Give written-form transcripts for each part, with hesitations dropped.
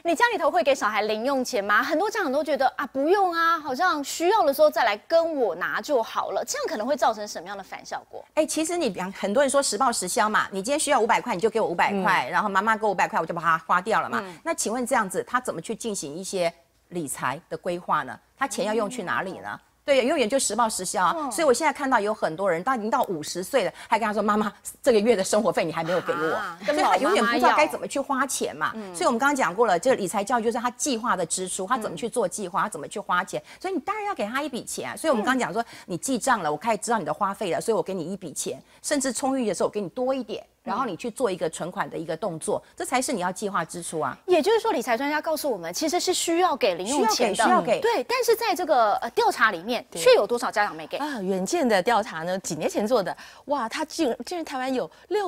你家里头会给小孩零用钱吗？很多家长都觉得啊，不用啊，好像需要的时候再来跟我拿就好了，这样可能会造成什么样的反效果？ 其实你很多人说实报实销嘛，你今天需要500块，你就给我500块，然后妈妈给我500块，我就把它花掉了嘛。那请问这样子，他怎么去进行一些理财的规划呢？他钱要用去哪里呢？对，永远就实报实销啊。所以我现在看到有很多人，他已经到50岁了，还跟他说：“妈妈，这个月的生活费你还没有给我。”所以他永远不知道该怎么去花钱嘛。所以我们刚刚讲过了，这个理财教育就是他计划的支出，他怎么去做计划，他怎么去花钱。所以你当然要给他一笔钱。所以我们刚刚讲说，你记账了，我开始知道你的花费了，所以我给你一笔钱，甚至充裕的时候我给你多一点。然后你去做一个存款的一个动作，这才是你要计划支出啊。 也就是说，理财专家告诉我们，其实是需要给零用钱的， 需要给。 对，但是在这个调查里面，却有多少家长没给啊？远见的调查呢，几年前做的，哇，他竟然台湾有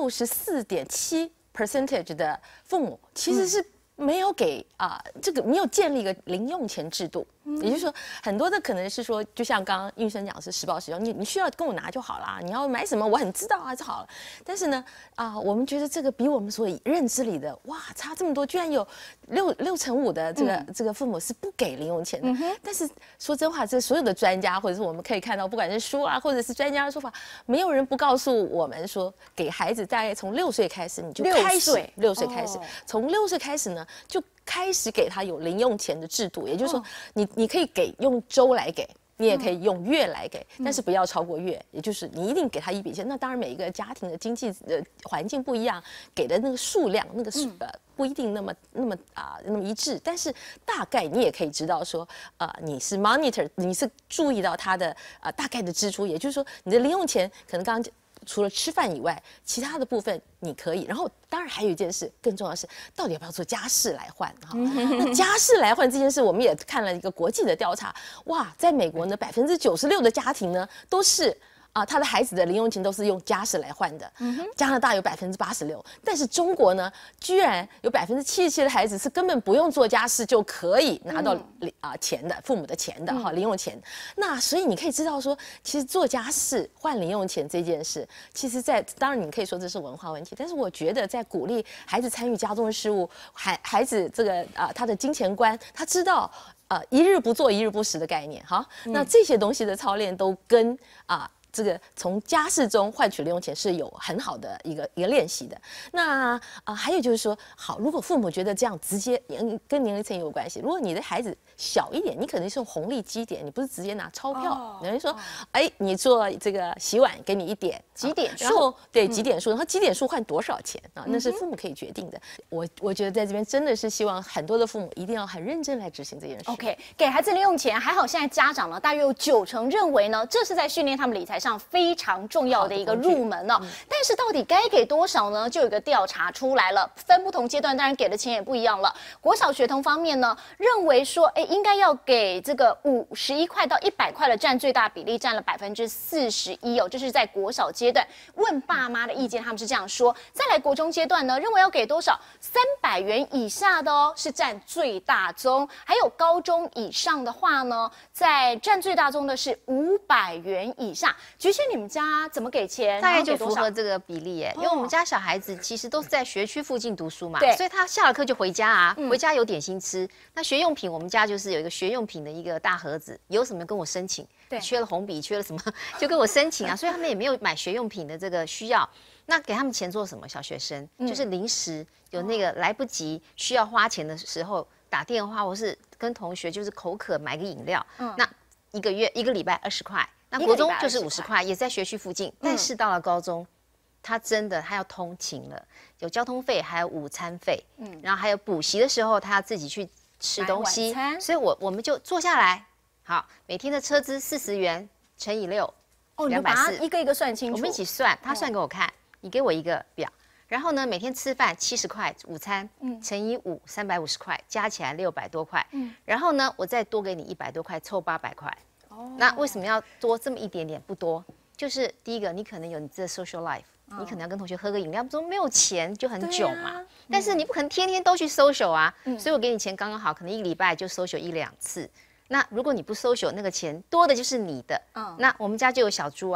64.7% 的父母其实是没有给这个没有建立一个零用钱制度。也就是说，很多的可能是说，就像刚刚运生讲是实报实销，你需要跟我拿就好啦，你要买什么我很知道啊就好了。但是呢，我们觉得这个比我们所认知里的哇差这么多，居然有6成5的这个父母是不给零用钱的。但是说真话，这所有的专家或者是我们可以看到，不管是书啊或者是专家的说法，没有人不告诉我们说，给孩子大概从6岁开始你就开始6岁开始，从6岁开始呢就开始给他有零用钱的制度，也就是说，你可以用周来给，你也可以用月来给，但是不要超过月，也就是你一定给他一笔钱。那当然，每一个家庭的经济的环境不一样，给的那个数量，那个不一定那么一致，但是大概你也可以知道说，你是 monitor， 你是注意到他的大概的支出，也就是说，你的零用钱可能刚刚除了吃饭以外，其他的部分你可以。然后当然还有一件事，更重要的是，到底要不要做家事来换哈？那家事来换这件事，我们也看了一个国际的调查，哇，在美国呢，96%的家庭呢都是。他的孩子的零用钱都是用家事来换的。加拿大有86%，但是中国呢，居然有77%的孩子是根本不用做家事就可以拿到钱的，父母的钱的零用钱。那所以你可以知道说，其实做家事换零用钱这件事，其实当然你可以说这是文化问题，但是我觉得在鼓励孩子参与家中的事务，孩子这个他的金钱观，他知道。一日不做一日不食的概念，哈，那这些东西的操练都跟这个从家事中换取零用钱是有很好的一个练习的。那还有就是说，好，如果父母觉得这样直接跟年龄层有关系，如果你的孩子小一点，你可能是用红利积点，你不是直接拿钞票。有人说，你做这个洗碗给你1点几点数， 然后对几点数，然后几点数换多少钱啊？那是父母可以决定的。我觉得在这边真的是希望很多的父母一定要很认真来执行这件事。 OK， 给孩子零用钱，还好现在家长呢，大约有9成认为呢，这是在训练他们理财上非常重要的一个入门哦。但是到底该给多少呢？就有一个调查出来了，分不同阶段，当然给的钱也不一样了。国小学童方面呢，认为说，应该要给这个51块到100块的占最大比例，占了41%哦。这是在国小阶段，问爸妈的意见，他们是这样说。再来国中阶段呢，认为要给多少？300元以下的哦，是占最大宗。还有高中以上的话呢，在占最大宗的是500元以下。菊仙，你们家怎么给钱？ 大概就符合这个比例耶，因为我们家小孩子其实都是在学区附近读书嘛，所以他下了课就回家啊，回家有点心吃。那学用品，我们家就是有一个学用品的一个大盒子，有什么跟我申请，缺了红笔，缺了什么就跟我申请啊，所以他们也没有买学用品的这个需要。那给他们钱做什么？小学生就是临时有那个来不及需要花钱的时候打电话，或是跟同学就是口渴买个饮料，那一个礼拜20块。那国中就是50块，也在学区附近。但是到了高中，他要通勤了，有交通费，还有午餐费，然后还有补习的时候，他要自己去吃东西。所以我们就坐下来，好，每天的车资40元乘以6， 你把它一个一个算清楚。 我们一起算，他算给我看，你给我一个表。然后呢，每天吃饭70块，午餐乘以5，350块，加起来600多块。然后呢，我再多给你100多块，凑800块。那为什么要多这么一点点？不多，就是第一个，你可能有你自己的 social life，你可能要跟同学喝个饮料，说没有钱就很囧嘛。但是你不可能天天都去 social 啊，所以我给你钱刚刚好，可能1个礼拜就 social 1-2次。那如果你不 social，那个钱多的就是你的。那我们家就有小猪啊，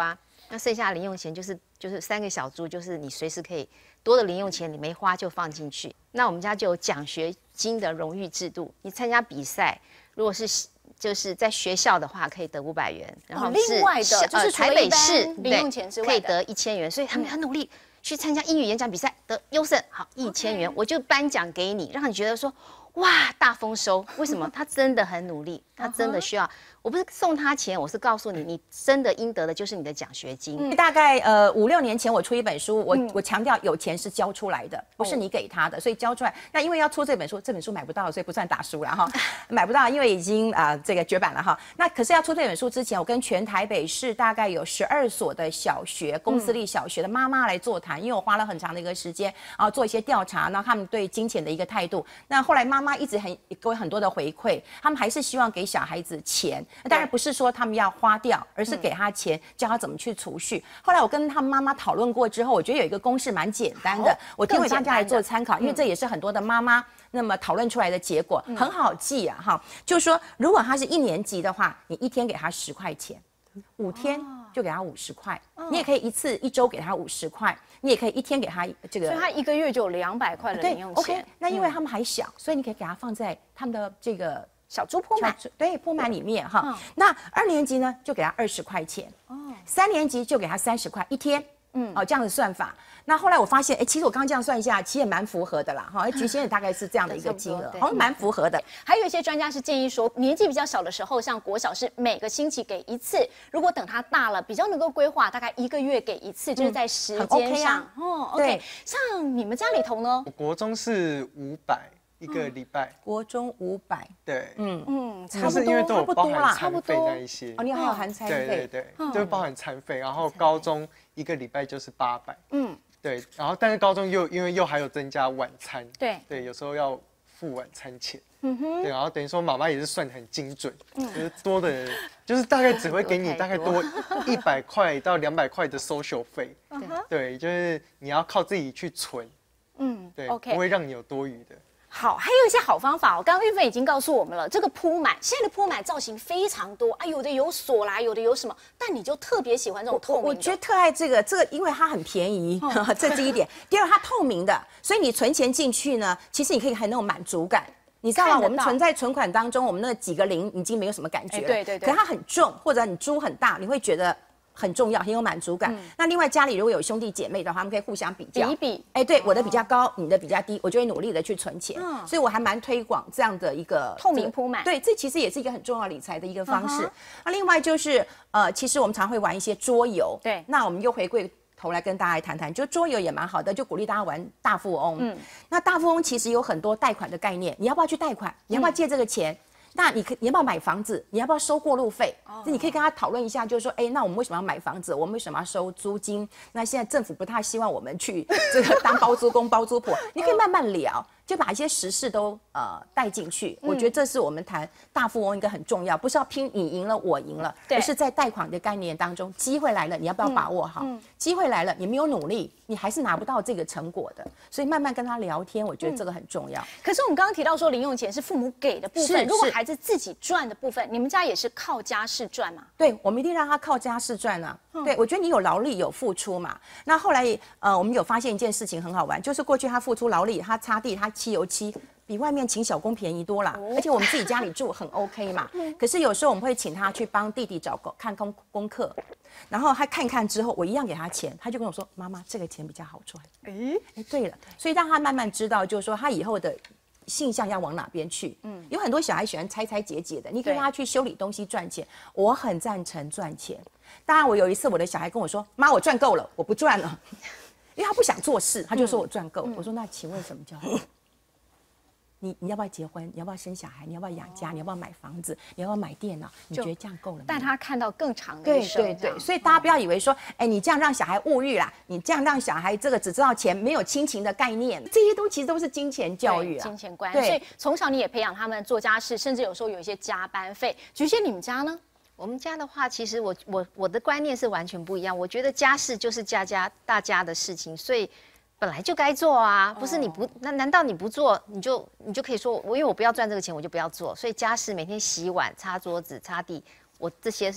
那剩下的零用钱就是3个小猪，就是你随时可以多的零用钱你没花就放进去。那我们家就有奖学金的荣誉制度，你参加比赛，如果是就是在学校的话，可以得500元，然后另外的就是台北市零用钱之外可以得1000元，所以他们很努力去参加英语演讲比赛，得优胜，好1000元，我就颁奖给你，让你觉得说哇大丰收。为什么？他真的很努力，他真的需要。我不是送他钱，我是告诉你，你真的应得的就是你的奖学金。 大概5、6年前我出一本书，我强调有钱是交出来的，不是你给他的，所以交出来。那因为要出这本书买不到，所以不算打书了哈，买不到，因为已经这个绝版了哈。那可是要出这本书之前，我跟全台北市大概有12所的小学公私立小学的妈妈来座谈，因为我花了很长的一个时间啊做一些调查，然后他们对金钱的一个态度。那后来妈妈一直给我很多的回馈，他们还是希望给小孩子钱。当然不是说他们要花掉，而是给他钱，教他怎么去储蓄。后来我跟他们妈妈讨论过之后，我觉得有一个公式蛮简单的，我提给大家来做参考，因为这也是很多的妈妈那么讨论出来的结果，很好记啊哈。就是说，如果他是1年级的话，你1天给他10块钱，5天就给他50块，你也可以一周给他50块，你也可以1天给他这个， 所以他1个月就有200块的零用钱。 OK， 那因为他们还小，所以你可以给他放在他们的这个。 小猪铺满， 对，铺满里面哈。那2年级呢，就给他20块钱，3年级就给他30块1天，这样的算法。那后来我发现，其实我刚刚这样算一下，其实也蛮符合的啦，哈，菊仙也大概是这样的一个金额，好像蛮符合的。 还有一些专家是建议说，年纪比较小的时候，像国小是每个星期给1次，如果等他大了，比较能够规划，大概1个月给1次，就是在时间上。OK。像你们家里头呢？ 我国中是500。1个礼拜， 国中500， 对， 差不多， 因为都有包含餐费那一些， 你还有含餐费， 对，就是包含餐费，然后高中1个礼拜就是800，对，然后但是高中因为又还有增加晚餐， 对， 有时候要付晚餐钱，对，然后等于说妈妈也是算得很精准，就是多的，就是大概只会给你大概多100块到200块的 social 费，对，就是你要靠自己去存，对，不会让你有多余的。 好，还有一些好方法。刚刚玉芬已经告诉我们了，这个铺满，现在的铺满造型非常多啊，有的有锁啦，有的有什么，但你就特别喜欢这种透明的。 我觉得特爱这个，因为它很便宜，这是第一点。第二，它透明的，所以你存钱进去呢，其实你可以很那种满足感。你知道吗？我们存在存款当中，我们那几个零已经没有什么感觉了。对。可是它很重，或者你珠很大，你会觉得很重要，很有满足感。那另外家里如果有兄弟姐妹的话，他们可以互相比较， 比。 对，我的比较高，你的比较低，我就会努力的去存钱。所以我还蛮推广这样的一个透明铺满。 对，这其实也是一个很重要理财的一个方式。那另外就是其实我们常会玩一些桌游。 对。 那我们又回归头来跟大家来谈谈，就桌游也蛮好的，就鼓励大家玩大富翁。那大富翁其实有很多贷款的概念，你要不要去贷款？你要不要借这个钱？那你要不要买房子？你要不要收过路费？你可以跟他讨论一下，就是说，那我们为什么要买房子？我们为什么要收租金？那现在政府不太希望我们去这个当包租公、包租婆，你可以慢慢聊，就把一些时事都带进去。我觉得这是我们谈大富翁一个很重要，不是要拼你赢了我赢了，而是在贷款的概念当中，机会来了，你要不要把握好？机会来了，你没有努力，你还是拿不到这个成果的。所以慢慢跟他聊天，我觉得这个很重要。 可是我们刚刚提到说，零用钱是父母给的部分，如果孩子自己赚的部分，你们家也是靠家事赚吗？ 对，我们一定让他靠家事赚啊。对，我觉得你有劳力有付出嘛。那后来我们有发现一件事情很好玩，就是过去他付出劳力，他擦地，他漆油漆，比外面请小工便宜多啦。而且我们自己家里住很 OK 嘛。可是有时候我们会请他去帮弟弟看功课，然后他看看之后，我一样给他钱，他就跟我说：“妈妈，这个钱比较好赚。”对了，所以让他慢慢知道，就是说他以后的性向要往哪边去。有很多小孩喜欢拆拆解解的，你可以让他去修理东西赚钱，我很赞成赚钱。当然，我有一次我的小孩跟我说：“妈，我赚够了，我不赚了。”因为他不想做事，他就说我赚够。我说：“那请问什么叫？你要不要结婚？你要不要生小孩？你要不要养家？你要不要买房子？你要不要买电脑？你觉得这样够了吗？” 带他看到更长的一生。 对，所以大家不要以为说，你这样让小孩物欲啦，你这样让小孩这个只知道钱，没有亲情的概念，这些其实都是金钱教育啊， 金钱观。所以从小你也培养他们做家事，甚至有时候有一些加班费。菊仙，你们家呢？ 我们家的话，其实我的观念是完全不一样。我觉得家事就是大家的事情，所以本来就该做啊，不是你不难道你不做，你就可以说因为我不要赚这个钱，我就不要做。所以家事每天洗碗、擦桌子、擦地，我这些是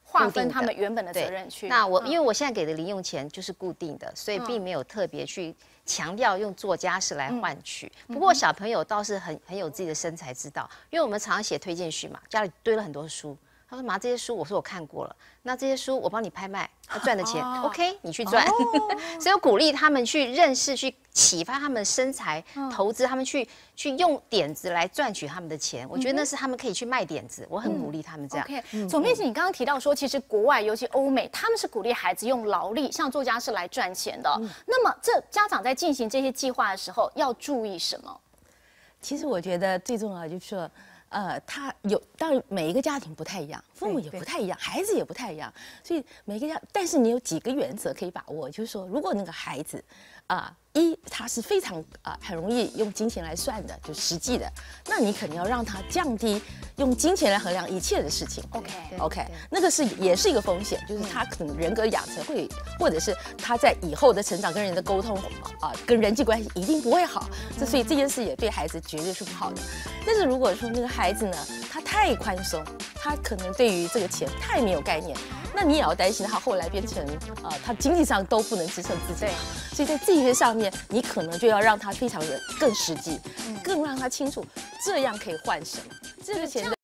划分他们原本的责任去。 那因为我现在给的零用钱就是固定的，所以并没有特别去强调用做家事来换取。不过小朋友倒是很有自己的生财之道，因为我们常常写推荐序嘛，家里堆了很多书。他说：“妈，这些书，我说我看过了，那这些书我帮你拍卖，赚的钱，OK， 你去赚。所以我鼓励他们去认识、去启发他们的生财投资，他们去用点子来赚取他们的钱。我觉得那是他们可以去卖点子，我很鼓励他们这样。 OK， 总编辑，你刚刚提到说，其实国外，尤其欧美，他们是鼓励孩子用劳力，像做家事来赚钱的。那么，这家长在进行这些计划的时候，要注意什么？ 其实我觉得最重要的就是说。他当然每一个家庭不太一样，父母也不太一样，孩子也不太一样，所以每个家，但是你有几个原则可以把握，就是说，如果那个孩子，他是非常很容易用金钱来算的，就实际的，那你肯定要让他降低用金钱来衡量一切的事情。OK， 那个也是一个风险，就是他可能人格养成会，或者是他在以后的成长跟人的沟通跟人际关系一定不会好，所以这件事也对孩子绝对是不好的。但是如果说那个孩子呢，他太宽松，他可能对于这个钱太没有概念，那你也要担心他后来变成他经济上都不能支撑自己。所以在这些上面，你可能就要让他非常的更实际，更让他清楚这样可以换什么，这个钱的。